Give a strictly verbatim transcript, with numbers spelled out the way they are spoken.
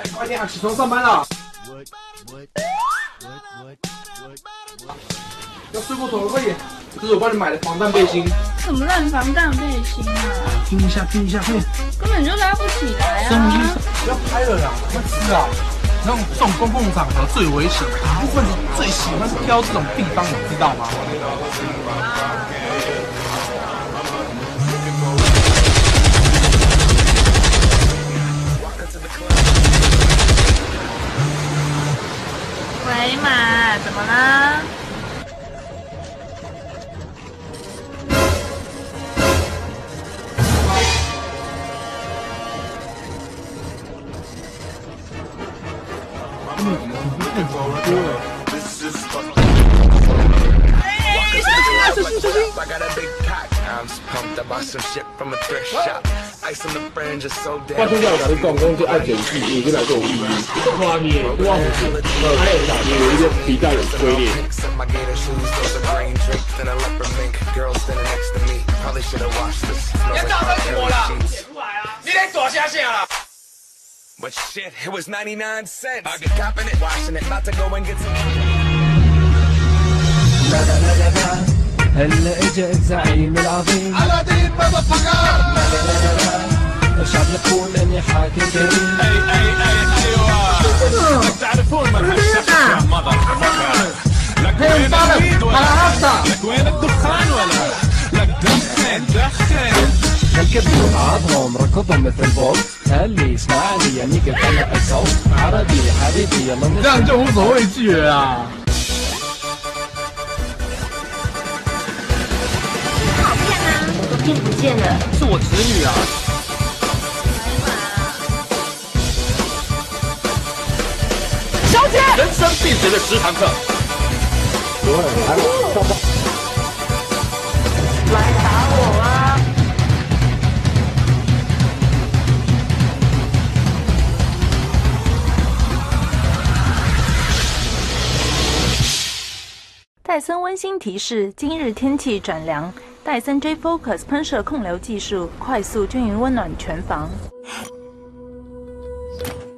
快点啊，起床上班了。要睡过头了，快点！这是我帮你买的防弹背心。 什么烂防弹背心啊？ 听一下，听一下，快点！ 根本就拉不起来啊！ 深呼吸，不要拍了啦，快吃啊！那种这种公共场合最危险，恐怖分子最喜欢挑这种地方，你知道吗？ 喂，马，怎么了？ 我从小甲你讲，讲这爱演戏，你就来做有意义。画面多好看，呃，还有打面有一些皮带有龟裂。 你早都是我啦！你在大声啥啦？But shit, it was ninety-nine cents. I get copping it, washing it, about to go and get some. هلا اجا الزعيم العظيم على دين motherfucker. الشعب يقول اني حاكم كريم. اي اي اي ايوه. تعرفون من هالشخص يا motherfucker. لك وين الويد ولا لك وين الدخان ولا لك دخن دخن. الكبد بعضهم ركضهم مثل بوكس. قال لي اسمعني يا نيجا طلع الصوت عربي حبيبي يلا 这样就无所畏惧了啦。 好骗啊！我都骗不见了。 是我侄女啊。 小姐， 人生必学的十堂课。 来打我啊！戴森温馨提示：今日天气转凉，戴森 J Focus 喷射控流技术，快速均匀温暖全房。